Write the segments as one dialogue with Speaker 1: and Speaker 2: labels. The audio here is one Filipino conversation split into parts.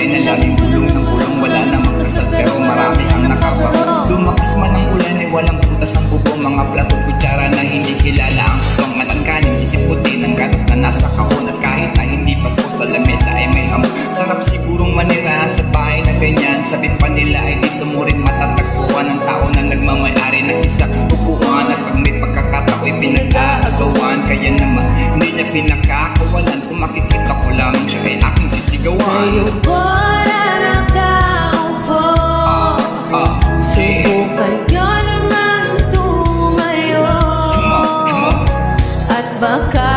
Speaker 1: na laging gulong ng gulong, wala namang kasal pero marami ang nakabaro. Lumakas man ang ulan ay walang butas ang bubong, mga plato at kutsara na hindi kilala ang tutong. At ang kanin isip puti ng gatas na nasa kahon, at kahit na hindi pasko sa lamesa ay may hamon. Sarap sigurong manirahan sa bahay na ganyan, sabihin pa nila ay dito mo rin matatagpuan ang tao na nagmamayari ng isang upuan. At pag may pagkakatao ay pinag-aagawan, kaya naman hindi niya pinakakawalan. Kung makikita ko lamang siya ay aking sisigawan.
Speaker 2: Sa'yo ko na nakaupo, subukan nyo naman tumayo, at baka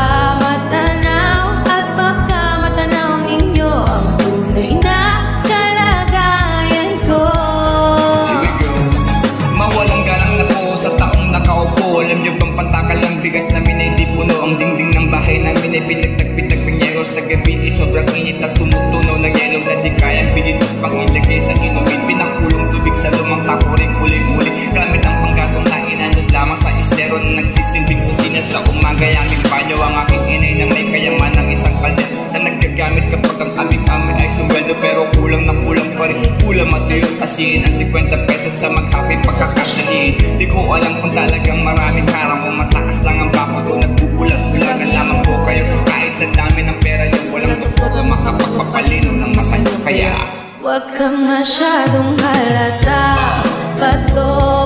Speaker 2: matanaw ninyo ang tunay na kalagayan ko.
Speaker 1: Here we go. Mawalang galang na po sa taong nakaupo. Alam nyo bang pantakal ang bigas namin ay di puno? Ang dingding ng bahay namin ay pinagtagpitag pinyero. Sa gabi ay sobrang init at tumutunaw ng yelo na di kayang bilhin at pang ilagay sa inumin. Pinakulong tubig sa lumang takuring uli-uli, gamit ang panggatong na inanod lamang sa islero na nagsisilbing kusina sa umaga. Aming banyo ang aking inay na may kayaman ng isang kalde na naggagamit kapag ang aming ay sumweldo. Pero kulang na kulang pa rin, kulang matuyong asin ang 50 pesos sa maghaping pagkakasyahin. Di ko alam kung talagang maraming harang o mataas lang ang bakod o nagbubulag-bulagan lamang po kayo. Kahit sa dami ng pera nyo, walang doktor na makapagpapalinaw ng mata nyo. Kaya
Speaker 2: huwag kang masyadong halata, bato